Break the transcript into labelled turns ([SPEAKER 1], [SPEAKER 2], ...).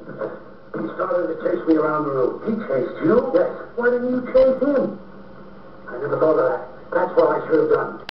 [SPEAKER 1] He started to chase me around the room.
[SPEAKER 2] He chased you?
[SPEAKER 1] Yes.
[SPEAKER 2] Why didn't you chase him?
[SPEAKER 1] I never thought of that. That's what I should have done.